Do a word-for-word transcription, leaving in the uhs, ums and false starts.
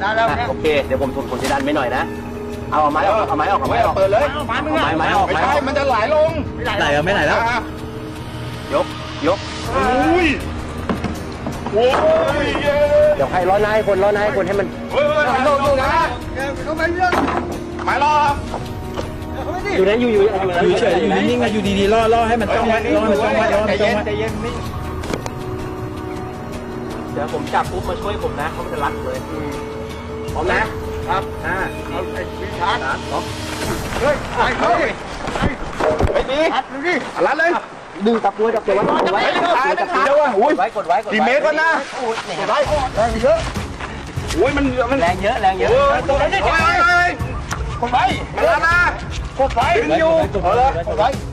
ได้แล้วโอเคเดี๋ยวผมผมจะดันไปหน่อยนะเอาไม้ออกเอาไม้ออกเอาไม้ออกเปิดเลยไม้ไม้ออกไม่ใช่มันจะไหลลงไหลแล้วไม่ไหลแล้วยกยกอุ้ยโอ้ยเดี๋ยวใครล้อนายคนล้อนายคนให้มันเฮ้ยไหลลงอยู่นะเขาไปเรื่องไม้รออยู่นั้นอยู่อยู่อยู่เฉยอยู่นิ่งๆอยู่ดีๆล่อล่อให้มันจ้องไว้ล่อมันจ้องไว้ล่อมันจ้องไว้ใจเย็นนิ่งเดี๋ยวผมจับปุ๊บมาช่วยผมนะเขาจะรัดเลยพร้อมนะครับอ่าเอาไอ้วิชาร์ดเฮ้ยไอ้เฮ้ยไอ้ดีรัดเลยรัดเลยดึงจับตัวจับตัวไว้จับไว้จับตัวจับตัวไว้กดไว้กดไว้กี่เมตรก็นะกดไว้แรงเยอะโอ้ยมันมันแรงเยอะแรงเยอะตัวนี้กดไว้กดไว้มาแล้วนะกดไว้ดึงอยู่เอาเลยกดไว้